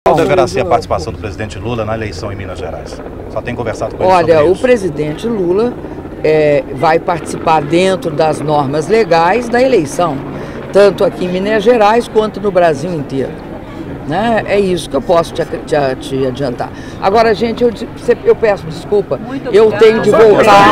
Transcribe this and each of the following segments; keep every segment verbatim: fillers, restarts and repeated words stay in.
Qual deverá ser a participação do presidente Lula na eleição em Minas Gerais? Só tem conversado com ele Olha, sobre o isso. presidente Lula é, vai participar dentro das normas legais da eleição, tanto aqui em Minas Gerais quanto no Brasil inteiro. Né? É isso que eu posso te, te, te adiantar. Agora, gente, eu, eu peço desculpa, eu tenho de voltar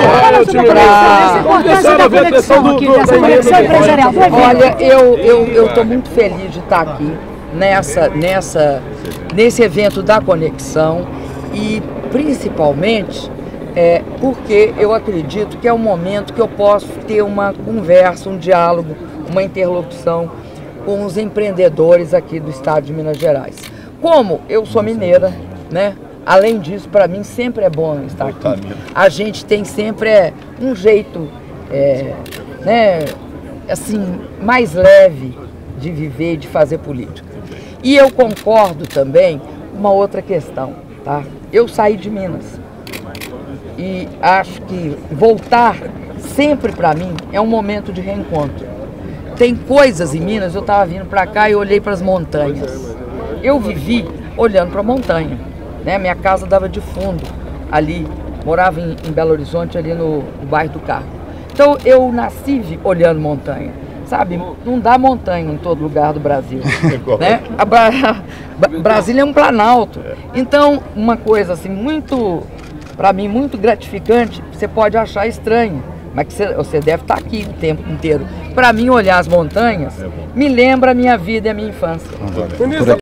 para... Olha, eu estou muito feliz de estar aqui nessa, nessa, nesse evento da conexão e principalmente é, porque eu acredito que é um momento que eu posso ter uma conversa, um diálogo, uma interlocução com os empreendedores aqui do estado de Minas Gerais. Como eu sou mineira, né? Além disso, para mim sempre é bom estar aqui. A gente tem sempre é, um jeito, é, né, assim, mais leve de viver e de fazer política. E eu concordo também com uma outra questão, tá? Eu saí de Minas e acho que voltar sempre para mim é um momento de reencontro. Tem coisas em Minas, eu estava vindo para cá e olhei para as montanhas. Eu vivi olhando para a montanha, né? Minha casa dava de fundo ali, morava em, em Belo Horizonte, ali no, no bairro do Carmo. Então eu nasci olhando montanha, sabe? Não dá montanha em todo lugar do Brasil, né? A Bra Brasília é um planalto. Então uma coisa assim muito, para mim muito gratificante, você pode achar estranho. Mas que você, você deve estar aqui o tempo inteiro. Para mim, olhar as montanhas me lembra a minha vida e a minha infância.